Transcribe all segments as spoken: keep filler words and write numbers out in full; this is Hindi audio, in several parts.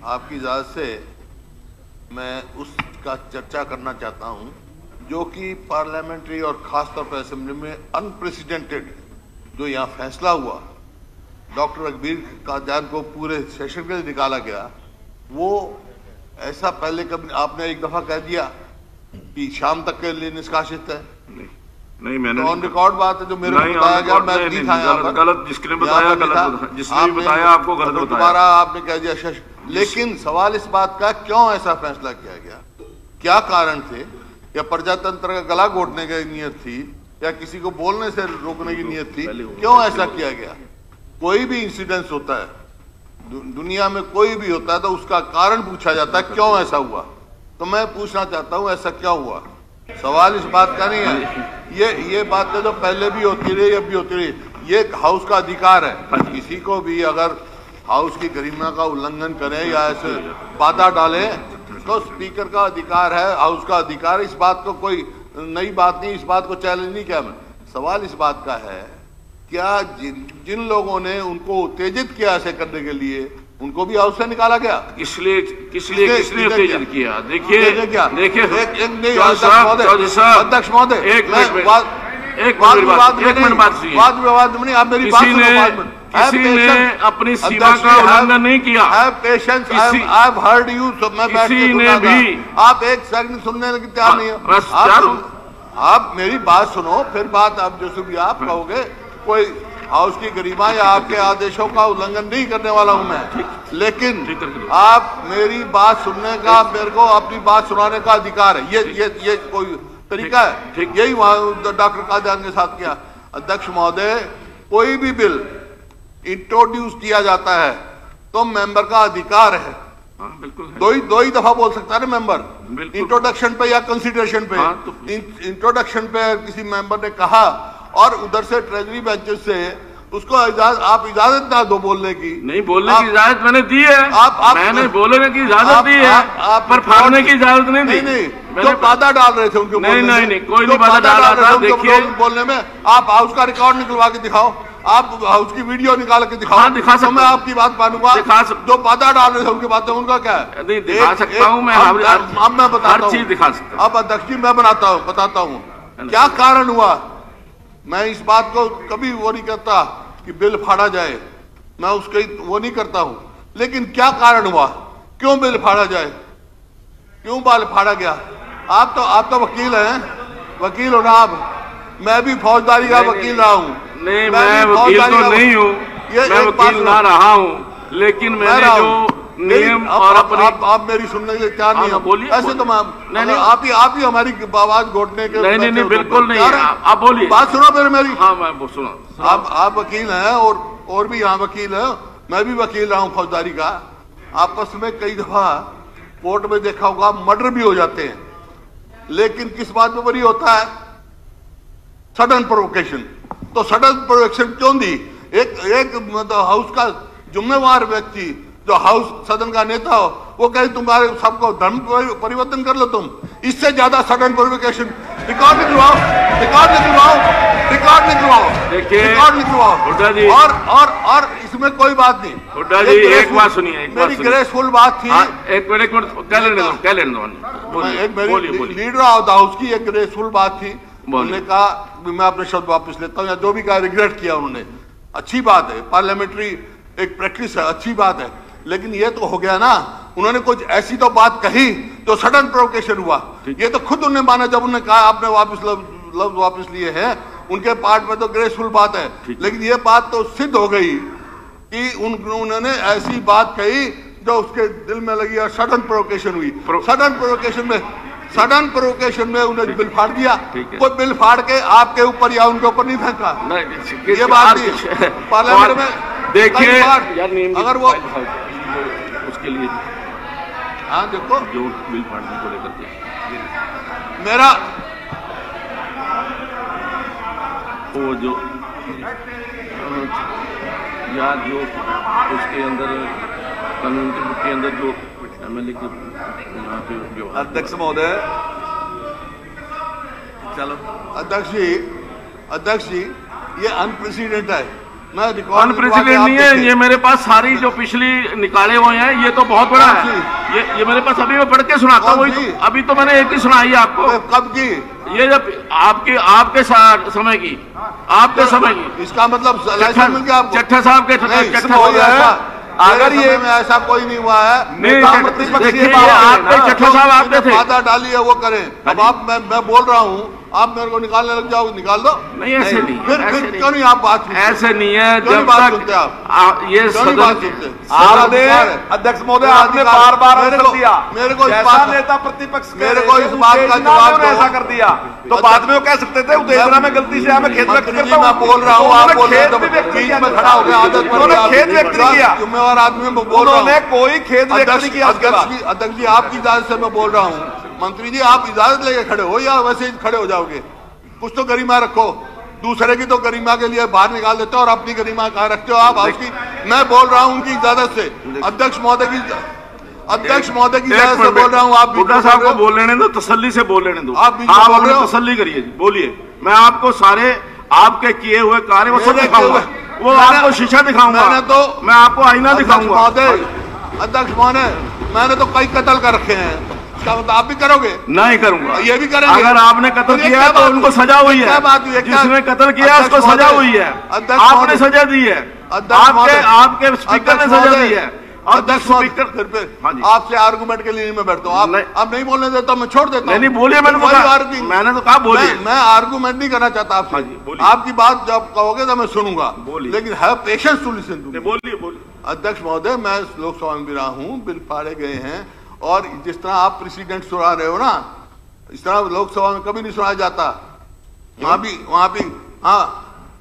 आपकी इजाज़त से मैं उसका चर्चा करना चाहता हूं जो कि पार्लियामेंट्री और ख़ासतौर पर असेंबली में अनप्रेसिडेंटेड जो यहाँ फैसला हुआ, डॉक्टर अकबर कादियान को पूरे सेशन के लिए निकाला गया। वो ऐसा पहले कभी आपने एक दफ़ा कह दिया कि शाम तक के लिए निष्कासित है। नहीं, नहीं मैंने ऑन रिकॉर्ड बात है जो मेरे को बताया गया, मैं नहीं था यहाँ पर। गलत जिसने बताया गलत, जिसने भी बताया आपको गलत बताया। दोबारा आपने कह दिया शश। लेकिन सवाल इस बात का क्यों ऐसा फैसला किया गया, क्या कारण थे? या प्रजातंत्र का गला घोटने की नीयत थी या किसी को बोलने से रोकने की नीयत थी? क्यों ऐसा किया गया? कोई भी इंसिडेंस होता है दु, दुनिया में कोई भी होता है तो उसका कारण पूछा जाता है क्यों ऐसा हुआ। तो मैं पूछना चाहता हूं ऐसा क्यों हुआ। सवाल इस बात का नहीं है, ये ये बातें तो पहले भी होती रही, अब भी होती रही। ये हाउस का अधिकार है, किसी को भी अगर हाउस की गरिमा का उल्लंघन करें या ऐसे बाधा डालें तो स्पीकर का अधिकार है, हाउस का अधिकार है। इस बात को कोई नई बात नहीं, इस बात को चैलेंज नहीं किया मैं। सवाल इस बात का है क्या जिन जिन लोगों ने उनको उत्तेजित किया ऐसे करने के लिए उनको भी हाउस से निकाला गया? इसलिए किसलिए किसने उत्तेजित किया? देखिए देखिए अध्यक्ष महोदय एक मिनट बात सुनिए। वाद विवाद में नहीं, आप मेरी बात सुनो। किसी ने अपनी सीमा का उल्लंघन नहीं किया। Patience, I have heard you. किसी ने भी आप एक सेकंड सुनने के तैयार नहीं हो। आप मेरी बात सुनो, फिर बात आप जो भी आप कहोगे। कोई हाउस की गरिमा या आपके आदेशों का उल्लंघन नहीं करने वाला हूं मैं, लेकिन आप मेरी बात सुनने का, मेरे को अपनी बात सुनाने का अधिकार है। ये ये ये कोई तरीका है? यही वहां डॉक्टर कादियान के साथ किया। अध्यक्ष महोदय, कोई भी बिल इंट्रोड्यूस किया जाता है तो मेंबर का अधिकार है। हाँ, बिल्कुल है। दो ही दो ही दफा बोल सकता है ना मेंबर, इंट्रोडक्शन पे या कंसिडरेशन पे। हाँ, तो इंट्रोडक्शन पे किसी मेंबर ने कहा और उधर से ट्रेजरी बेंचेस से उसको इजाजत, आप इजाजत ना दो बोलने की। नहीं, बोलने की इजाजत मैंने दी है। आप, आप मैंने बोलने की इजाजत दी है, पर फाड़ने की इजाजत नहीं दी। नहीं, नहीं, जो बाधा डाल रहे थे उनके नहीं नहीं नहीं कोई नहीं बाधा डाल रहा था। देखिए बोलने में आप हाउस का रिकॉर्ड निकलवा के दिखाओ, आप हाउस की वीडियो निकाल के दिखाओ। हाँ, दिखा सकता मैं आपकी बात मानूंगा। जो बाधा डाल रहे थे उनकी बातें, उनका क्या है? नहीं, दिखा सकता हूँ मैं। अब मैं बताता हूँ, दिखा सकता हूँ। अब अध्यक्ष जी मैं बनाता हूँ बताता हूँ क्या कारण हुआ। मैं इस बात को कभी वो नहीं करता कि बिल फाड़ा जाए, मैं उसके वो नहीं करता हूं, लेकिन क्या कारण हुआ, क्यों बिल फाड़ा जाए, क्यों बिल फाड़ा गया? आप तो आप तो वकील हैं, वकील हो ना आप। मैं भी फौजदारी का वकील रहा हूं। नहीं, मैं वकील तो नहीं हूं, मैं वकील ना रहा हूं, लेकिन मैंने जो नियम और अपनी आप, आप मेरी सुनने के लिए तैयार नहीं बोलिए। ऐसे तो मैं नहीं, नहीं, आप ही आप ही हमारी आवाज घोटने के। नहीं नहीं बिल्कुल नहीं, आप बोलिए। बात सुनो फिर मेरी। हाँ, मैं सुनो। आप आप वकील हैं और और भी यहाँ वकील है, मैं भी वकील रहा हूँ फौजदारी का। आपस में कई दफा कोर्ट में देखा होगा मर्डर भी हो जाते हैं, लेकिन किस बात में बरी होता है? Sudden provocation. तो सडन प्रोवोकेशन क्यों दी? एक एक मतलब हाउस का जिम्मेवार व्यक्ति जो हाउस सदन का नेता हो वो कहे तुम्हारे सबको धर्म परिवर्तन कर लो तुम। इससे ज्यादा सडन प्रोवोकेशन रिकॉर्ड निकलवाओ, रिकॉर्ड निकलवाओ, रिकॉर्ड निकलवाओ, रिकॉर्ड निकलवाओ। और और और इसमें कोई बात नहीं। हुड्डा जी एक बात सुनिए, मेरी ग्रेसफुल बात थी। एक मिनट एक मिनट कह लेने दो, कह लेने दो। एक मेरी लीडर ऑफ द हाउस की एक ग्रेसफुल बात थी। उन्होंने कहा मैं अपने शब्द वापस लेता हूँ, या जो भी कहा रिग्रेट किया उन्होंने। अच्छी बात है, पार्लियामेंट्री एक प्रैक्टिस है, अच्छी बात है, लेकिन ये तो हो गया ना, उन्होंने कुछ ऐसी तो बात कही जो सडन प्रोवोकेशन हुआ। ये तो खुद उन्होंने माना जब उन्होंने कहा आपने वापस लफ्ज वापस लिए हैं, उनके पार्ट में तो ग्रेसफुल बात है, लेकिन ये बात तो सिद्ध हो गई कि उन, उन्होंने ऐसी बात कही जो उसके दिल में लगी और सडन प्रोवोकेशन हुई। सडन प्रोवोकेशन में सडन प्रोवोकेशन में उन्हें बिल फाड़ दिया। कोई बिल फाड़ के आपके ऊपर या उनके ऊपर नहीं फेंका, ये बात नहीं। पार्लियामेंट में देखिए अगर वो उसके लिए हाँ देखो जो बिल फाड़ने को लेकर के मेरा वो जो या जो उसके अंदर कानून के बुक के अंदर जो एमएलए के यहाँ पे अध्यक्ष महोदय, चलो अध्यक्ष जी, अध्यक्ष जी ये अनप्रेसिडेंट है, मैं रिकॉर्ड अनप्रेसिडेंट नहीं है ये, मेरे पास सारी जो पिछली निकाले हुए हैं, ये तो बहुत बड़ा है। ये ये मेरे पास अभी मैं पढ़ के सुनाता हूँ, तो अभी तो मैंने एक ही सुनाई है आपको। कब की? ये जब आपके आपके समय की, आपके समय की। इसका मतलब चट्टा साहब के चट्टा, अगर ये में ऐसा कोई नहीं हुआ है, नहीं आपके चट्टा साहब आपके थे, बाधा डाली है वो करें। अब आप मैं मैं बोल रहा हूँ, आप मेरे को निकालने लग जाओ, निकाल दो। नहीं ऐसे नहीं, फिर फिर क्यों नहीं आप बात सुनते? ऐसे नहीं है, जब बात सुनते आप ये सदन आपने अध्यक्ष महोदय आपने बार बार आंसर दिया, मेरे को जैसा नेता प्रतिपक्ष मेरे को इस बात का जवाब दो। ऐसा कर दिया तो बाद में वो कह सकते थे उत्तेजना में गलती से हमें खेद व्यक्त करता हूं। मैं बोल रहा हूँ, आप बोल रहे हैं, बीच में खड़ा हो गया, आदत पड़ गई। खेद व्यक्त नहीं किया, जिम्मेवार आदमी में बोल रहा हूँ, कोई खेद व्यक्त नहीं किया। अध्यक्ष जी आपकी इजाजत से मैं बोल रहा हूँ, मंत्री जी आप इजाजत लेके खड़े हो या वैसे ही खड़े हो जाओगे? कुछ तो गरिमा रखो, दूसरे की तो गरिमा के लिए बाहर निकाल देते हो और अपनी गरिमा कहाँ रखते हो आप? उसकी मैं बोल रहा हूँ उनकी इजाजत से, अध्यक्ष महोदय की अध्यक्ष महोदय की इजाजत से बोल रहा हूँ। आप बुड्ढा साहब को बोल लेने दो, तसल्ली से बोल लेने दो, आप अपनी तसल्ली करिए, बोलिए। मैं आपको सारे आपके किए हुए कार्य वो सब दिखाऊंगा, वो आपको शीशा दिखाऊंगा, मैंने तो मैं आपको आईना दिखाऊंगा। अध्यक्ष महोदय मैंने तो कई कत्ल कर रखे हैं, आप भी करोगे? नहीं करूंगा, ये भी करेंगे। अगर आपने कत्ल किया है तो उनको सजा हुई है, जिसने कत्ल किया है उसको सजा हुई है, आपने सजा दी है, आपके आपके स्पीकर ने सजा दी है। अध्यक्ष स्पीकर आपसे आर्गुमेंट के लिए मैं बैठता हूँ, आप आप नहीं बोलने देता, मैं छोड़ देता हूँ। नहीं बोलिए, मैंने मैंने तो कहा बोलिए। मैं आर्गुमेंट नहीं करना चाहता आपसे, आपकी बात जब कहोगे तो मैं सुनूंगा, लेकिन है पेशेंस टू लिसन। बोलिए बोलिए। अध्यक्ष महोदय मैं लोकसभा में भी रहा हूँ, बिल फाड़े गए हैं, और जिस तरह आप प्रेसिडेंट सुना रहे हो ना, इस तरह लोकसभा में कभी नहीं सुनाया जाता। वहां भी वहां भी हाँ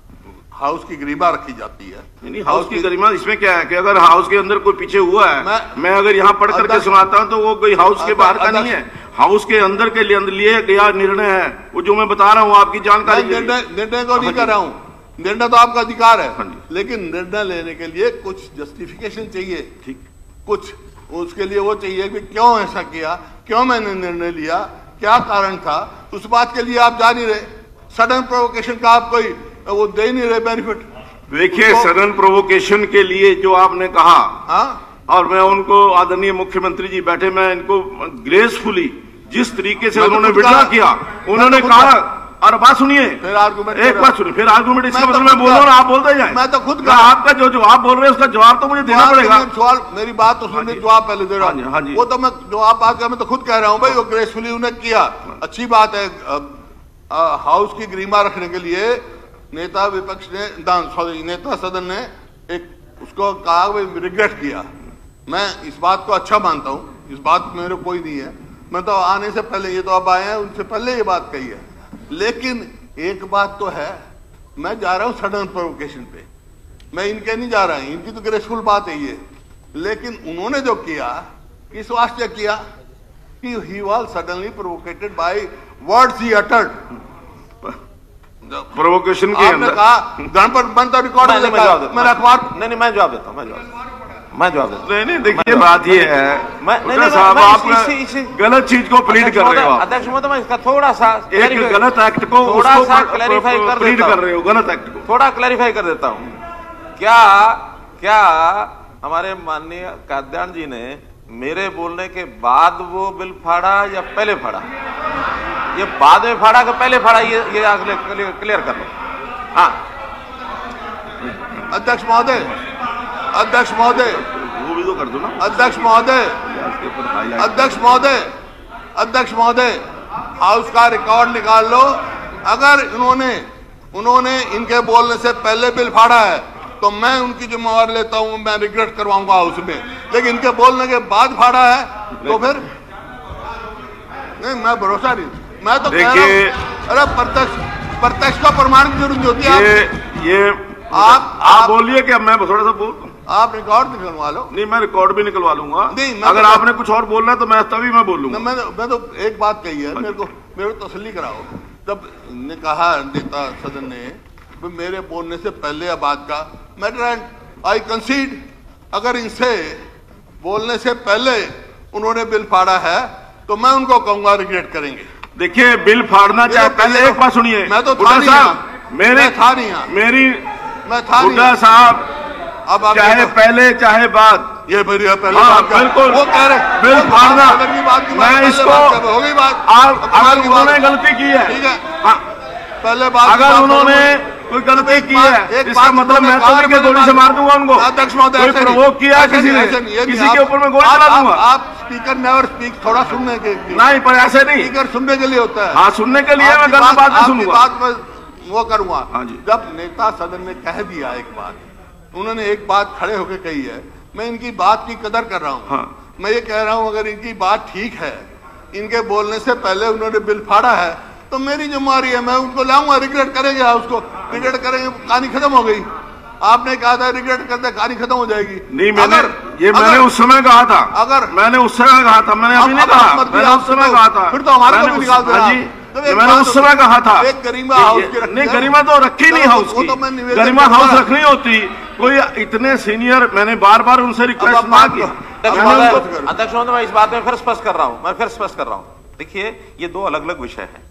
हाउस की गरिमा रखी जाती है। नहीं, हाउस की गरिमा इसमें क्या है कि अगर हाउस के अंदर कोई पीछे हुआ है, मैं, मैं अगर यहाँ पढ़ करके सुनाता हूँ तो वो कोई हाउस के बाहर का नहीं है, हाउस के अंदर के लिए लिए गया निर्णय है, वो जो मैं बता रहा हूँ आपकी जानकारी। निर्णय निर्णय को नहीं कर रहा हूँ, निर्णय तो आपका अधिकार है, लेकिन निर्णय लेने के लिए कुछ जस्टिफिकेशन चाहिए। ठीक, कुछ उसके लिए वो चाहिए कि क्यों ऐसा किया, क्यों मैंने निर्णय लिया, क्या कारण था, उस बात के लिए आप जा नहीं रहे। सडन प्रोवोकेशन का आप कोई वो दे नहीं रहे बेनिफिट। देखिए सडन प्रोवोकेशन के लिए जो आपने कहा, हाँ, और मैं उनको आदरणीय मुख्यमंत्री जी बैठे, मैं इनको ग्रेसफुली जिस तरीके से उन्होंने विड्रॉ किया, उन्होंने कहा, और बात सुनिए, फिर आर्गुमेंट एक बात सुनिए, फिर आर्गुमेंट इसका मतलब मैं बोल रहा हूँ आप बोलते जाए। मैं तो खुद आपका जो जवाब बोल रहे हैं उसका जवाब तो मुझे देना पड़ेगा। सवाल मेरी बात तो सुनिए, जवाब पहले दे रहा हूँ, वो तो मैं जवाब बात का मैं तो खुद कह रहा हूँ भाई, वो ग्रेसफुली उन्हें किया, अच्छी बात है। हाउस की गरिमा रखने के लिए नेता विपक्ष ने, सॉरी नेता सदन ने एक उसको कहा, रिग्रेट किया। मैं इस बात को अच्छा मानता हूँ, इस बात मेरे कोई नहीं है, मैं तो आने से पहले, ये तो अब आए हैं, उनसे पहले ये बात कही है। लेकिन एक बात तो है, मैं जा रहा हूं सडन प्रोवोकेशन पे, मैं इनके नहीं जा रहा हूं, इनकी तो ग्रेसफुल बात है ये, लेकिन उन्होंने जो किया इस वास्ते किया कि he was suddenly provocated by words he uttered. Provocation के अंदर कहा गणपत बनता रिकॉर्ड में मेरा अखबार, नहीं नहीं मैं जवाब देता हूं, मैं जवाब मैं जवाब देता नहीं नहीं देखिए बात ये है, मैं नहीं साहब आप गलत चीज को प्लीड कर रहे हो। अध्यक्ष महोदय मैं इसका थोड़ा सा एक गलत एक्ट को थोड़ा सा क्लैरिफाई कर प्लीड कर रहे हो, गलत एक्ट को थोड़ा क्लैरिफाई कर देता हूँ। क्या क्या हमारे माननीय काद्यान जी ने मेरे बोलने के बाद वो बिल फाड़ा या पहले फाड़ा? ये बाद में फाड़ा कि पहले फाड़ा, ये ये आगे क्लियर कर लो। हाँ अध्यक्ष महोदय, अध्यक्ष महोदय वो भी तो कर दो ना। अध्यक्ष महोदय, अध्यक्ष महोदय, अध्यक्ष महोदय हाउस का रिकॉर्ड निकाल लो। अगर इन्होंने उन्होंने इनके बोलने से पहले बिल फाड़ा है तो मैं उनकी जिम्मेवारी लेता हूं, मैं रिग्रेट करवाऊंगा हाउस में, लेकिन इनके बोलने के बाद फाड़ा है तो फिर नहीं, मैं भरोसा नहीं, मैं तो कह रहा हूं, अरे प्रत्यक्ष प्रत्यक्ष का प्रमाण की जरूरत होती है। ये, ये आप आप बोलिए कि मैं थोड़ा सा बोल, आप रिकॉर्ड निकलवा लो। नहीं मैं रिकॉर्ड भी निकलवा लूंगा, नहीं अगर तो आपने कुछ और बोलना है तो मैं तभी मैं बोलूंगा। मैं मैं तो एक बात कही है, मेरे को मेरे को तसल्ली कराओ। जब ने कहा नेता सदन ने मेरे बोलने से पहले या बाद का मैटर, एंड आई कंसीड, अगर इनसे बोलने से पहले उन्होंने बिल फाड़ा है तो मैं उनको कहूंगा रिग्रेट करेंगे। देखिए बिल फाड़ना चाहे पहले, एक बात सुनिए, मैं तो था नहीं, मेरे था नहीं, मेरी मैं था हुड्डा साहब, अब आप चाहे पहले चाहे बाद, ये मेरी पहले हाँ, बात बिल्कुल वो कह रहे बिल फाड़ना, मैं इसको हो गई बात। आप अगर उन्होंने गलती की है, ठीक है, हाँ, पहले बात अगर उन्होंने कोई गलती की है, इसका मतलब मैं तो उनके गोली से मार दूंगा उनको। अध्यक्ष महोदय, कोई प्रोवोक किया किसी ने, किसी के ऊपर मैं गोली चला दूंगा। आप स्पीकर नेवर स्पीक, थोड़ा सुनने के लिए नहीं, पर ऐसे नहीं, स्पीकर सुनने के लिए होता है। हाँ, सुनने के लिए मैं गलत बात नहीं सुनूंगा, बात मैं वो करूंगा। हाँ जी। जब नेता सदन ने कह दिया एक बात, उन्होंने एक बात खड़े होकर कही है, मैं इनकी बात की कदर कर रहा हूँ। हाँ। मैं ये कह रहा हूँ अगर इनकी बात ठीक है, इनके बोलने से पहले उन्होंने बिल फाड़ा है, तो मेरी जिम्मेदारी है, मैं उनको लाऊंगा, रिग्रेट करेंगे, उसको रिग्रेट करेंगे, कहानी खत्म हो गई। आपने कहा था रिग्रेट करते कहानी खत्म हो जाएगी। नहीं, मैंने अगर, ये अगर, मैंने उस समय कहा था, अगर मैंने उस समय कहा था, मैंने अभी नहीं कहा, मैंने उस समय कहा था, फिर तो हमारे को भी निकाल देना। मैंने उस समय कहा था, एक गरिमा हाउस की नहीं, गरिमा तो रखी नहीं हाउस की, गरिमा हाउस रखनी होती। कोई इतने सीनियर, मैंने बार बार उनसे रिक्वेस्ट ना की। अध्यक्ष महोदय, मैं इस बात में फिर स्पष्ट कर रहा हूं, मैं फिर स्पष्ट कर रहा हूं। देखिए, ये दो अलग अलग विषय हैं।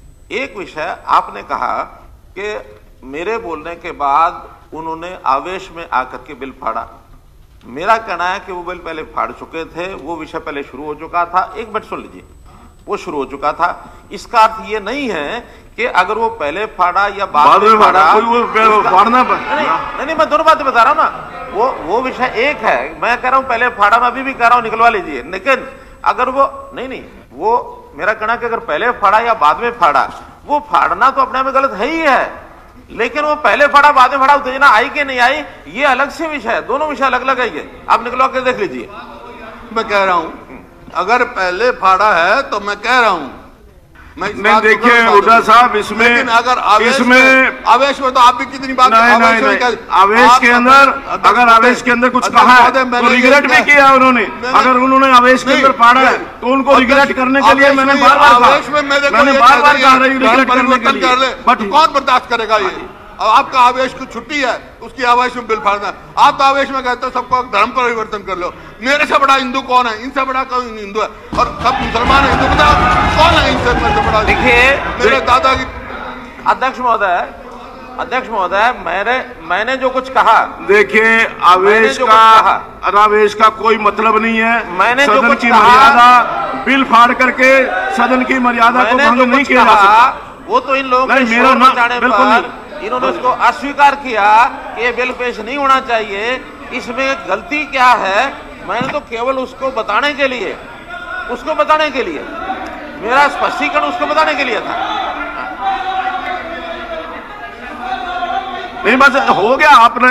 एक विषय आपने कहा कि मेरे बोलने के बाद उन्होंने आवेश में आकर के बिल फाड़ा। मेरा कहना है कि वो बिल पहले फाड़ चुके थे, वो विषय पहले शुरू हो चुका था। एक मिनट सुन लीजिए, वो शुरू हो चुका था। इसका अर्थ ये नहीं है कि अगर वो पहले फाड़ा या बाद में फाड़ा, फाड़ना नहीं, नहीं नहीं मैं दोनों बातें बता रहा हूं ना। वो वो विषय एक है, मैं कह रहा हूं पहले फाड़ा, मैं अभी भी कह रहा हूं निकलवा लीजिए। लेकिन अगर वो नहीं नहीं वो मेरा कहना कि अगर पहले फाड़ा या बाद में फाड़ा, वो फाड़ना तो अपने में गलत है ही है, लेकिन वो पहले फाड़ा बाद में फाड़ा, उत्तेजना आई कि नहीं आई, ये अलग से विषय है। दोनों विषय अलग अलग है, ये आप निकलवा के देख लीजिए। मैं कह रहा हूं अगर पहले फाड़ा है तो मैं कह रहा हूं, मैं नहीं, देखिए हुड्डा साहब, इसमें अगर आवेश इसमें में आवेश में तो आप भी कितनी बात नहीं, नहीं, नहीं, आवेश के अंदर अगर आवेश के अंदर कुछ कहा है तो रिग्रेट भी किया उन्होंने। अगर उन्होंने आवेश के अंदर फाड़ा है तो उनको रिग्रेट करने के लिए मैंने बार बार कहा, मैंने बार बार कहा रिग्रेट करने के लिए, बट कौन बर्दाश्त करेगा ये? अब आपका आवेश की छुट्टी है, उसकी आवेश में बिल फाड़ना। आप तो आवेश में कहते हो सबको धर्म परिवर्तन कर लो। मेरे से बड़ा हिंदू कौन है? इनसे बड़ा कौन हिंदू है? और सब मुसलमान है, हिंदू बताओ कौन है इनसे मेरे बड़ा? देखिए मेरे दादा की अध्यक्ष महोदय, अध्यक्ष महोदय, मैंने मैंने जो कुछ कहा, देखिए आवेश का अनावेश का कोई मतलब नहीं है। मैंने सदन की मर्यादा बिल फाड़ करके सदन की मर्यादा को भंग नहीं किया जा सकता। वो तो इन लोगों के शोर में जाने पर इन्होंने उसको अस्वीकार किया कि ये बिल पेश नहीं होना चाहिए। इसमें गलती क्या है? मैंने तो केवल उसको बताने के लिए उसको बताने के लिए मेरा स्पष्टीकरण उसको बताने के लिए था। नहीं, बस हो गया, आपने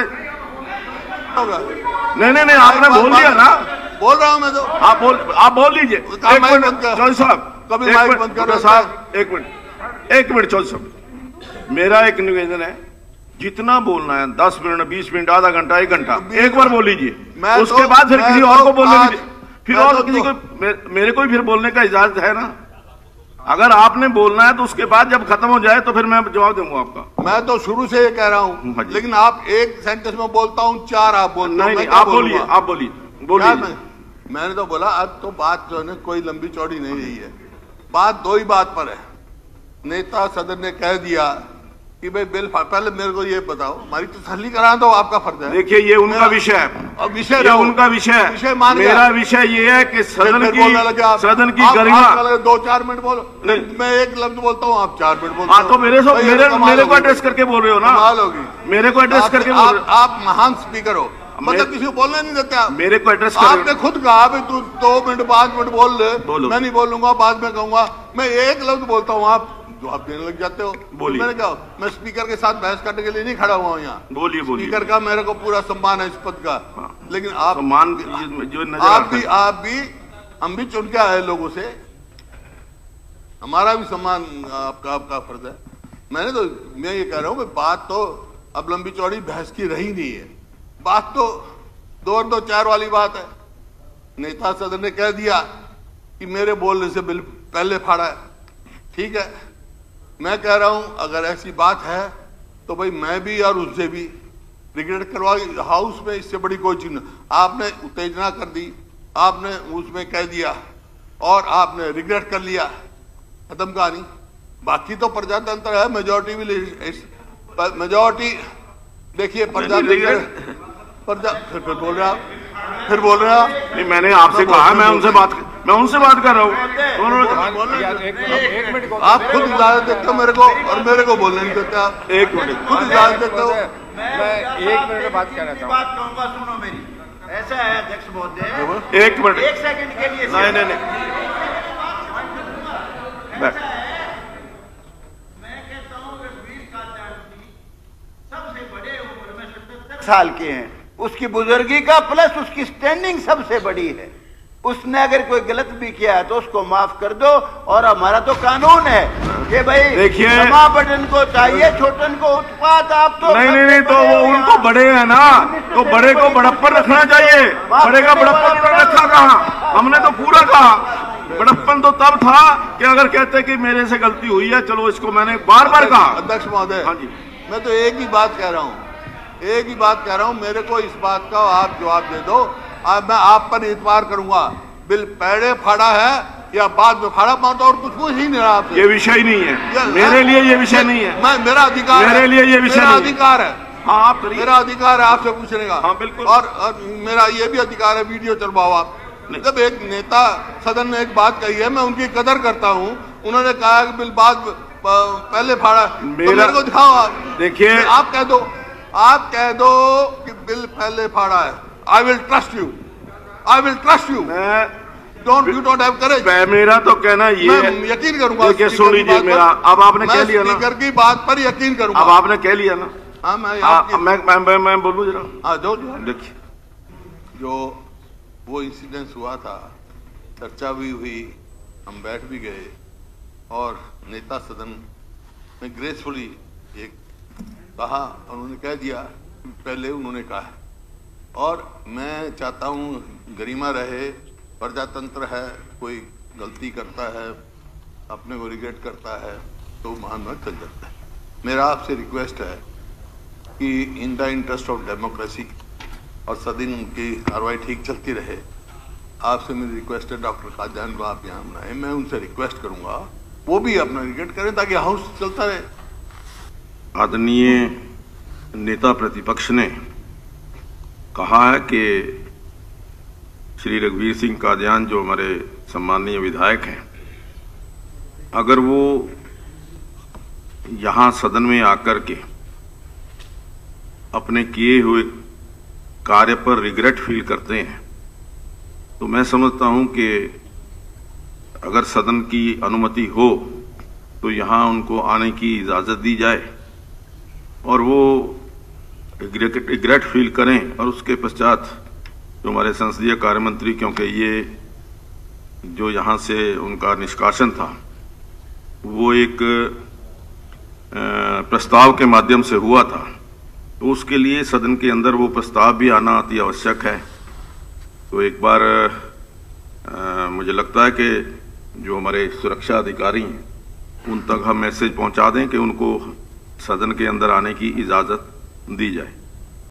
नहीं नहीं नहीं आपने बोल दिया ना। बोल रहा हूं मैं तो, आप बोल आप बोल लीजिए। एक मिनट चौधरी साहब, कभी माइक बंद कर साहब, एक मिनट एक मिनट चौधरी साहब, मेरा एक निवेदन है, जितना बोलना है दस मिनट बीस मिनट आधा घंटा एक घंटा एक बार बोल लीजिए, उसके बाद फिर किसी और को बोलने दीजिए, फिर और किसी को मेरे को फिर बोलने का इजाजत है ना। अगर आपने बोलना है तो उसके बाद जब खत्म हो जाए तो फिर मैं जवाब दूंगा आपका। मैं तो शुरू से ये कह रहा हूँ, लेकिन आप एक सेंटेंस में बोलता हूँ, चार आप बोल नहीं, नहीं आप बोलिए आप बोलिए बोलिए। मैं, मैंने तो बोला अब तो बात जो है कोई लंबी चौड़ी नहीं रही है, बात दो ही बात पर है। नेता सदन ने कह दिया कि भाई बिल, पहले मेरे को ये बताओ, हमारी तसल्ली कराना तो आपका फर्ज है। देखिए ये उनका विषय है, और विषय ये उनका विषय है, विषय मान मेरा विषय ये है कि सदन की सदन की गरिमा। दो चार मिनट बोलो, मैं एक लफ्ज बोलता हूँ, आप चार मिनट बोलते हो। तो मेरे से मेरे मेरे को एड्रेस करके बोल रहे हो ना, कमाल होगी। मेरे को एड्रेस करके बोल रहे हो। आप महान स्पीकर हो, मतलब किसी को बोलना नहीं देते आप। मेरे को एड्रेस आपने खुद कहा भाई तू दो मिनट पांच मिनट बोल ले, मैं नहीं बोलूंगा, बाद में कहूंगा। मैं एक लफ्ज बोलता हूँ, आप जवाब देने लग जाते हो। बोलिए। मैंने क्या, मैं स्पीकर के साथ बहस करने के लिए नहीं खड़ा हुआ हूँ यहाँ। बोलिए बोलिए। स्पीकर का मेरे को पूरा सम्मान है इस पद का। हाँ। लेकिन आप सम्मान जो नजर आप भी आप भी हम भी चुन के आए लोगों से, हमारा भी सम्मान आपका आपका फर्ज है। मैंने तो मैं ये कह रहा हूँ, बात तो अब लंबी चौड़ी बहस की रही नहीं है, बात तो दो और दो चार वाली बात है। नेता सदन ने कह दिया कि मेरे बोलने से बिल पहले फाड़ा है, ठीक है। मैं कह रहा हूं अगर ऐसी बात है तो भाई मैं भी और उससे भी रिग्रेट करवा, हाउस में इससे बड़ी कोई चीज नहीं। आपने उत्तेजना कर दी, आपने उसमें कह दिया और आपने रिग्रेट कर लिया, खत्म कहानी। बाकी तो प्रजातंत्र है, मेजोरिटी भी मेजोरिटी देखिए प्रजातंत्र प्रजा फिर फिर बोल रहे आप फिर बोल रहे आप नहीं, मैंने आपसे कहा मैं उनसे बात मैं उनसे बात कर रहा हूँ। आप खुद इजाजत देते हो मेरे को और मेरे को बोलने नहीं देते आप। एक मिनट खुद इजाजत देते हो। मैं एक मिनट में बात करना चाहूँगा। बात कहूँगा, सुनो मेरी। ऐसा है अध्यक्ष महोदय, एक मिनट एक सेकंड के लिए नहीं नहीं नहीं मैं कहता हूँ रघुवीर कात्यायन जी सबसे बड़े उम्र में सतहत्तर साल के हैं, उसकी बुजुर्गी का प्लस उसकी स्टैंडिंग सबसे बड़ी है। उसने अगर कोई गलत भी किया है तो उसको माफ कर दो। और हमारा तो कानून है कि भाई देखिए क्षमा बड़न को चाहिए, छोटन को उत्पात। आप तो नहीं नहीं नहीं तो वो उनको बड़े है ना, तो बड़े को बड़प्पन रखना चाहिए। बड़े का बड़प्पन उन्होंने रखा कहा, हमने तो पूरा कहा। बड़प्पन तो तब था कि अगर कहते कि मेरे से गलती हुई है, चलो इसको मैंने बार बार कहा। अध्यक्ष महोदय, हाँ जी, मैं तो एक ही बात कह रहा हूँ, एक ही बात कह रहा हूँ, मेरे को इस बात का आप जवाब दे दो। अब मैं आप पर इतबार करूंगा, बिल पहले फाड़ा है या बाद में फाड़ा, मानता और कुछ पूछ ही नहीं रहा आपसे। ये विषय नहीं है मेरे लिए, ये विषय नहीं है। मैं मेरा अधिकार मेरे लिए ये विषय मेरा अधिकार है। हाँ आप करिए, मेरा अधिकार है आपसे पूछने का। हाँ बिल्कुल। और, और मेरा ये भी अधिकार है वीडियो चलवाओ आप। जब एक नेता सदन ने एक बात कही है, मैं उनकी कदर करता हूँ। उन्होंने कहा कि बिल बाद पहले फाड़ा, तो मेरे को दिखाओ आप। देखिए आप कह दो, आप कह दो कि बिल पहले फाड़ा है। I will trust you, I will trust you. Don't you don't have courage. मेरा तो कहना ये मैं यकीन करूंगा। देखिए सुन लीजिए मेरा, अब आपने कह लिया ना, स्पीकर की बात पर यकीन करूंगा। अब आपने कह लिया ना। हाँ मैं आ, मैं मैं मैं, मैं बोलूं जरा। हाँ जो देखिए जो वो इंसिडेंस हुआ था, चर्चा भी हुई, हम बैठ भी गए और नेता सदन में ग्रेसफुली एक कहा, उन्होंने कह दिया पहले उन्होंने कहा है। और मैं चाहता हूँ गरिमा रहे, प्रजातंत्र है, कोई गलती करता है, अपने को रिग्रेट करता है तो मान में चल जाता है। मेरा आपसे रिक्वेस्ट है कि in the interest of democracy और सदन की कार्रवाई ठीक चलती रहे, आपसे मेरी रिक्वेस्ट है डॉक्टर कात्यायन को आप यहाँ बनाए। मैं उनसे रिक्वेस्ट करूंगा वो भी अपना रिग्रेट करें ताकि हाउस चलता रहे। आदरणीय नेता प्रतिपक्ष ने कहा है कि श्री रघुवीर सिंह कादियान जो हमारे सम्माननीय विधायक हैं, अगर वो यहाँ सदन में आकर के अपने किए हुए कार्य पर रिग्रेट फील करते हैं तो मैं समझता हूं कि अगर सदन की अनुमति हो तो यहाँ उनको आने की इजाज़त दी जाए और वो रिग्रेट फील करें। और उसके पश्चात जो हमारे संसदीय कार्य मंत्री, क्योंकि ये जो यहाँ से उनका निष्कासन था वो एक प्रस्ताव के माध्यम से हुआ था, तो उसके लिए सदन के अंदर वो प्रस्ताव भी आना अति आवश्यक है। तो एक बार आ, मुझे लगता है कि जो हमारे सुरक्षा अधिकारी हैं उन तक हम मैसेज पहुंचा दें कि उनको सदन के अंदर आने की इजाज़त दी जाए।